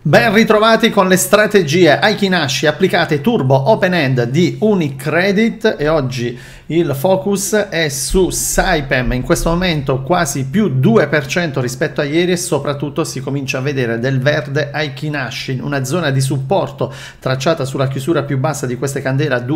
Ben ritrovati con le strategie Aikinashi applicate turbo open end di Unicredit, e oggi il focus è su Saipem, in questo momento quasi più 2% rispetto a ieri, e soprattutto si comincia a vedere del verde Aikinashi, una zona di supporto tracciata sulla chiusura più bassa di queste candele a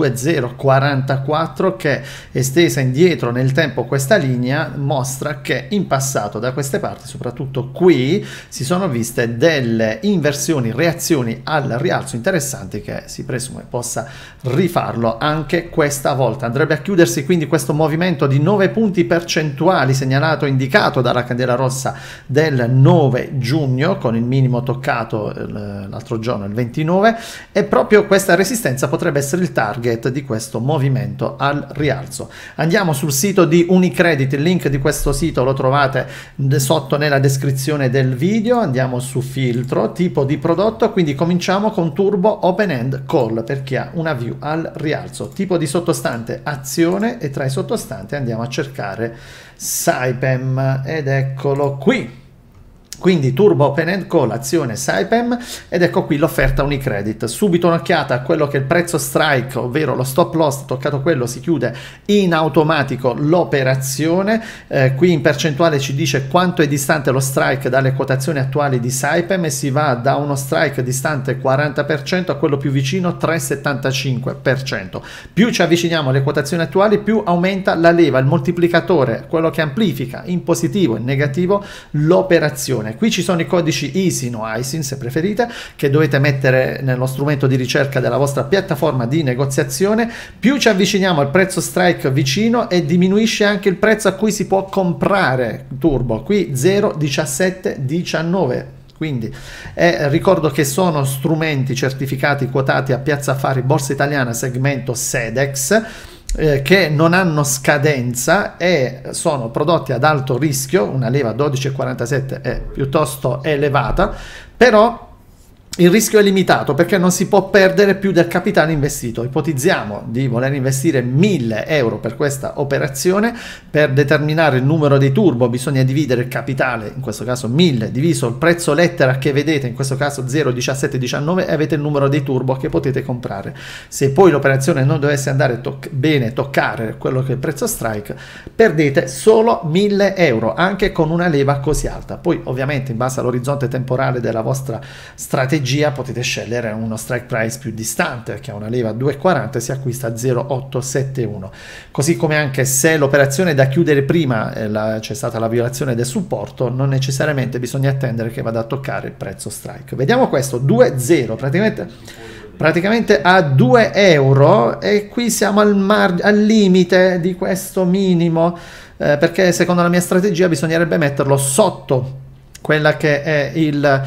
2,044 che, estesa indietro nel tempo questa linea, mostra che in passato da queste parti, soprattutto qui, si sono viste delle reazioni al rialzo interessanti che si presume possa rifarlo anche questa volta. Andrebbe a chiudersi quindi questo movimento di 9 punti percentuali segnalato, indicato dalla candela rossa del 9 giugno con il minimo toccato l'altro giorno, il 29, e proprio questa resistenza potrebbe essere il target di questo movimento al rialzo. Andiamo sul sito di Unicredit, il link di questo sito lo trovate sotto nella descrizione del video. Andiamo su filtro, tipo di prodotto, quindi cominciamo con turbo open end call per chi ha una view al rialzo, tipo di sottostante azione, e tra i sottostanti andiamo a cercare Saipem ed eccolo qui. Quindi turbo open end call azione Saipem, ed ecco qui l'offerta Unicredit. Subito un'occhiata a quello che è il prezzo strike, ovvero lo stop loss, toccato quello si chiude in automatico l'operazione. Qui in percentuale ci dice quanto è distante lo strike dalle quotazioni attuali di Saipem, e si va da uno strike distante 40% a quello più vicino 3,75%. Più ci avviciniamo alle quotazioni attuali, più aumenta la leva, il moltiplicatore, quello che amplifica in positivo e in negativo l'operazione. Qui ci sono i codici ISIN o ISIN se preferite, che dovete mettere nello strumento di ricerca della vostra piattaforma di negoziazione. Più ci avviciniamo al prezzo strike vicino, e diminuisce anche il prezzo a cui si può comprare turbo, qui 0,1719. Quindi ricordo che sono strumenti certificati quotati a Piazza Affari Borsa Italiana segmento SEDEX, che non hanno scadenza e sono prodotti ad alto rischio. Una leva 12,47 è piuttosto elevata, però il rischio è limitato perché non si può perdere più del capitale investito. Ipotizziamo di voler investire 1.000 euro per questa operazione. Per determinare il numero dei turbo bisogna dividere il capitale, in questo caso 1.000, diviso il prezzo lettera che vedete, in questo caso 0,1719, e avete il numero dei turbo che potete comprare. Se poi l'operazione non dovesse andare bene, toccare quello che è il prezzo strike, perdete solo 1.000 euro, anche con una leva così alta. Poi ovviamente in base all'orizzonte temporale della vostra strategia potete scegliere uno strike price più distante, che ha una leva a 2,40 e si acquista a 0,871. Così come anche se l'operazione è da chiudere prima c'è stata la violazione del supporto, non necessariamente bisogna attendere che vada a toccare il prezzo strike. Vediamo questo 2,0 praticamente a 2 euro, e qui siamo al limite di questo minimo, perché secondo la mia strategia bisognerebbe metterlo sotto quella che è il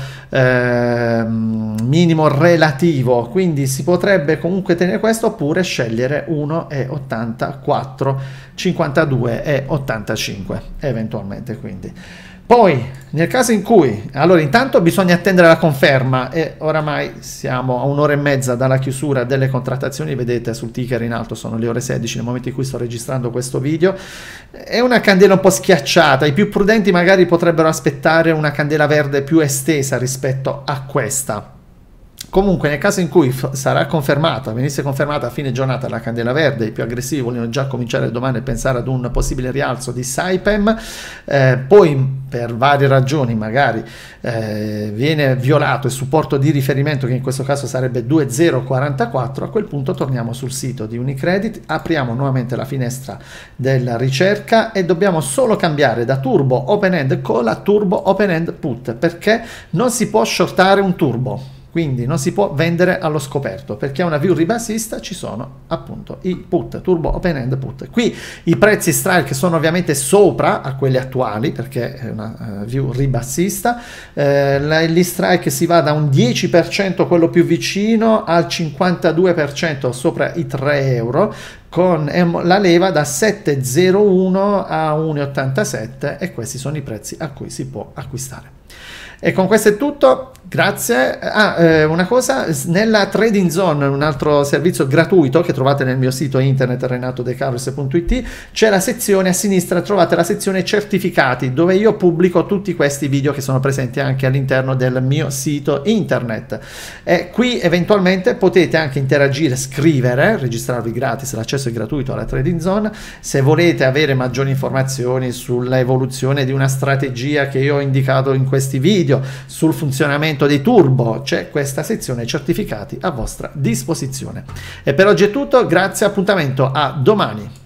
minimo relativo, quindi si potrebbe comunque tenere questo, oppure scegliere 1,84, 52 e 85 eventualmente. Quindi poi nel caso in cui, allora intanto bisogna attendere la conferma, e oramai siamo a un'ora e mezza dalla chiusura delle contrattazioni. Vedete sul ticker in alto sono le ore 16 nel momento in cui sto registrando questo video. È una candela un po' schiacciata, i più prudenti magari potrebbero aspettare una candela verde più estesa rispetto a questa. Comunque nel caso in cui sarà confermata, venisse confermata a fine giornata la candela verde, i più aggressivi vogliono già cominciare domani a pensare ad un possibile rialzo di Saipem, poi per varie ragioni magari viene violato il supporto di riferimento, che in questo caso sarebbe 2,044. A quel punto torniamo sul sito di Unicredit, apriamo nuovamente la finestra della ricerca e dobbiamo solo cambiare da turbo open end call a turbo open end put, perché non si può shortare un turbo. Quindi non si può vendere allo scoperto, perché a una view ribassista ci sono appunto i put, turbo open end put. Qui i prezzi strike sono ovviamente sopra a quelli attuali, perché è una view ribassista. Gli strike si va da un 10%, quello più vicino, al 52% sopra i 3 euro, con la leva da 7,01 a 1,87, e questi sono i prezzi a cui si può acquistare. E con questo è tutto. Grazie. Una cosa, nella Trading Zone, un altro servizio gratuito che trovate nel mio sito internet renatodecarlos.it, c'è la sezione a sinistra, trovate la sezione certificati, dove io pubblico tutti questi video che sono presenti anche all'interno del mio sito internet. E qui eventualmente potete anche interagire, scrivere, registrarvi gratis, l'accesso è gratuito alla Trading Zone. Se volete avere maggiori informazioni sull'evoluzione di una strategia che io ho indicato in questi video, sul funzionamento dei turbo, c'è questa sezione certificati a vostra disposizione. E per oggi è tutto, grazie, appuntamento a domani.